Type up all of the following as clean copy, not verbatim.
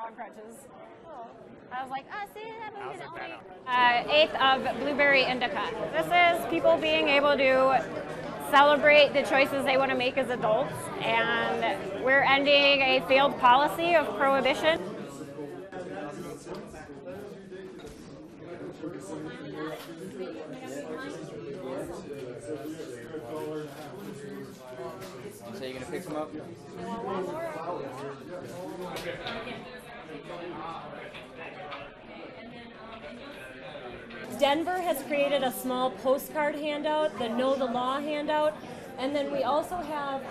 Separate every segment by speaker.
Speaker 1: on crutches. I was like, see, that movie. 8th of Blueberry Indica. This is people being able to celebrate the choices they want to make as adults, and we're ending a failed policy of prohibition.
Speaker 2: So you're going to pick them up?
Speaker 3: Denver has created a small postcard handout, the Know the Law handout, and then we also have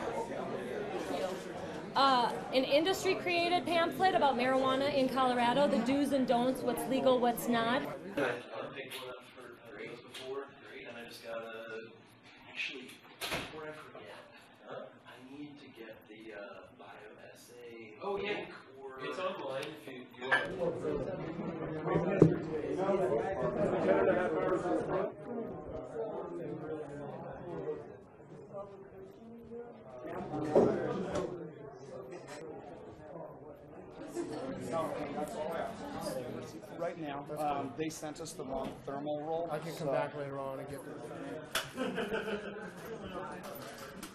Speaker 3: an industry-created pamphlet about marijuana in Colorado, the do's and don'ts, what's legal, what's not.
Speaker 4: I picked one up for grades before, and I just got actually, before I forget, I need to get the bio essay. Oh yeah, it's online if you
Speaker 5: Right now, they sent us the wrong thermal roll.
Speaker 6: I can come back later on and get the